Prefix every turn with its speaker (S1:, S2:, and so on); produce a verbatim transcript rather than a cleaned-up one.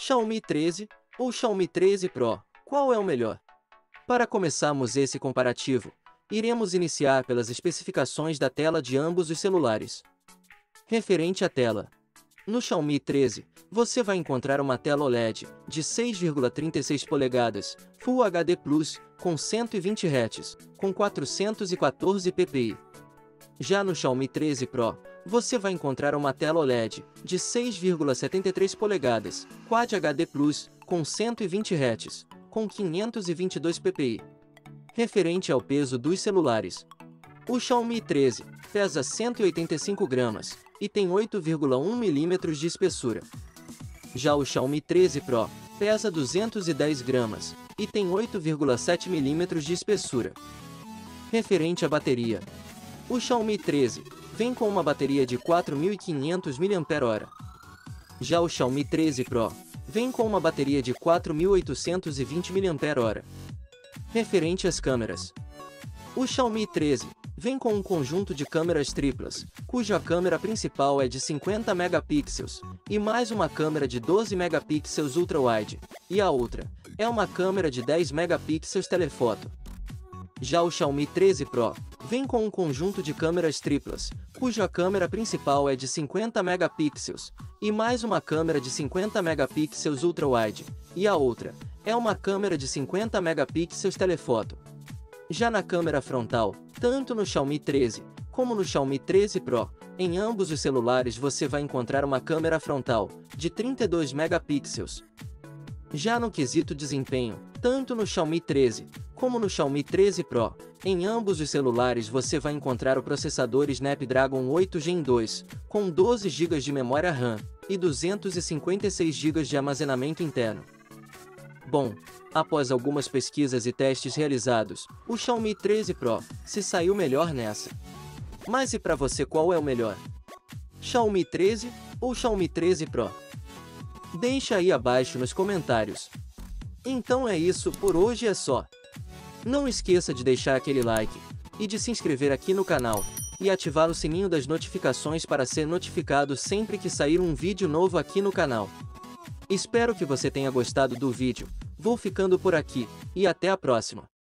S1: Xiaomi treze ou Xiaomi treze Pro, qual é o melhor? Para começarmos esse comparativo, iremos iniciar pelas especificações da tela de ambos os celulares. Referente à tela. No Xiaomi treze, você vai encontrar uma tela O L E D de seis vírgula trinta e seis polegadas, Full H D Plus, com cento e vinte hertz, com quatrocentos e quatorze ppi. Já no Xiaomi treze Pro, você vai encontrar uma tela O L E D de seis vírgula setenta e três polegadas, Quad H D Plus, com cento e vinte hertz, com quinhentos e vinte e dois ppi. Referente ao peso dos celulares. O Xiaomi treze pesa cento e oitenta e cinco gramas e tem oito vírgula um milímetros de espessura. Já o Xiaomi treze Pro pesa duzentos e dez gramas e tem oito vírgula sete milímetros de espessura. Referente à bateria. O Xiaomi treze vem com uma bateria de quatro mil e quinhentos miliampères-hora. Já o Xiaomi treze Pro vem com uma bateria de quatro mil oitocentos e vinte miliampères-hora. Referente às câmeras. O Xiaomi treze vem com um conjunto de câmeras triplas, cuja câmera principal é de cinquenta megapixels, e mais uma câmera de doze megapixels ultra-wide, e a outra é uma câmera de dez megapixels telefoto. Já o Xiaomi treze Pro vem com um conjunto de câmeras triplas, cuja câmera principal é de cinquenta megapixels, e mais uma câmera de cinquenta megapixels ultra-wide, e a outra é uma câmera de cinquenta megapixels telefoto. Já na câmera frontal, tanto no Xiaomi treze como no Xiaomi treze Pro, em ambos os celulares você vai encontrar uma câmera frontal de trinta e dois megapixels. Já no quesito desempenho, tanto no Xiaomi treze como no Xiaomi treze Pro, em ambos os celulares você vai encontrar o processador Snapdragon oito Gen dois, com doze gigas de memória RAM e duzentos e cinquenta e seis gigas de armazenamento interno. Bom, após algumas pesquisas e testes realizados, o Xiaomi treze Pro se saiu melhor nessa. Mas e para você, qual é o melhor? Xiaomi treze ou Xiaomi treze Pro? Deixa aí abaixo nos comentários. Então é isso, por hoje é só. Não esqueça de deixar aquele like e de se inscrever aqui no canal e ativar o sininho das notificações para ser notificado sempre que sair um vídeo novo aqui no canal. Espero que você tenha gostado do vídeo. Vou ficando por aqui, e até a próxima.